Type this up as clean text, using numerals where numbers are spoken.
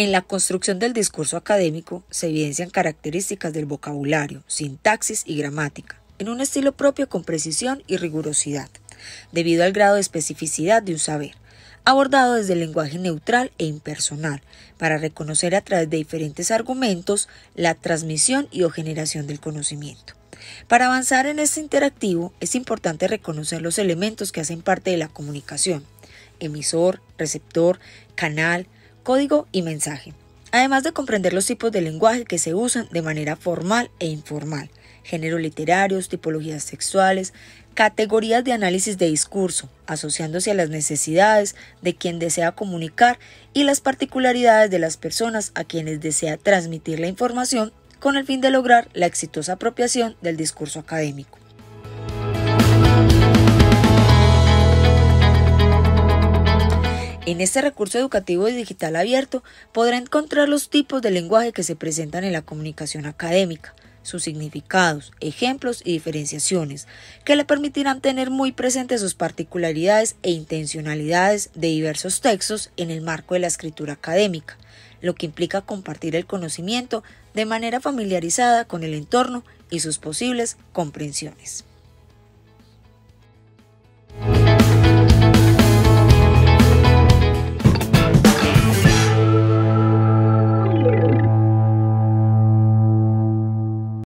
En la construcción del discurso académico se evidencian características del vocabulario, sintaxis y gramática, en un estilo propio con precisión y rigurosidad, debido al grado de especificidad de un saber, abordado desde el lenguaje neutral e impersonal, para reconocer a través de diferentes argumentos la transmisión y o generación del conocimiento. Para avanzar en este interactivo es importante reconocer los elementos que hacen parte de la comunicación: emisor, receptor, canal, código y mensaje. Además de comprender los tipos de lenguaje que se usan de manera formal e informal, géneros literarios, tipologías textuales, categorías de análisis de discurso, asociándose a las necesidades de quien desea comunicar y las particularidades de las personas a quienes desea transmitir la información con el fin de lograr la exitosa apropiación del discurso académico. En este recurso educativo y digital abierto podrá encontrar los tipos de lenguaje que se presentan en la comunicación académica, sus significados, ejemplos y diferenciaciones, que le permitirán tener muy presentes sus particularidades e intencionalidades de diversos textos en el marco de la escritura académica, lo que implica compartir el conocimiento de manera familiarizada con el entorno y sus posibles comprensiones.